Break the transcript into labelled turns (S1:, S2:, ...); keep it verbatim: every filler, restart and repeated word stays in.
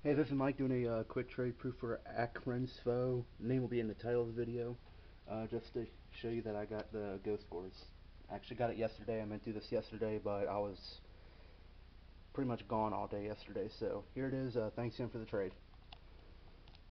S1: Hey, this is Mike doing a uh, quick trade proof for Akrensfo. Name will be in the title of the video. Uh, just to show you that I got the ghost scores. I actually got it yesterday. I meant to do this yesterday, but I was pretty much gone all day yesterday. So here it is. Uh, thanks again for the trade.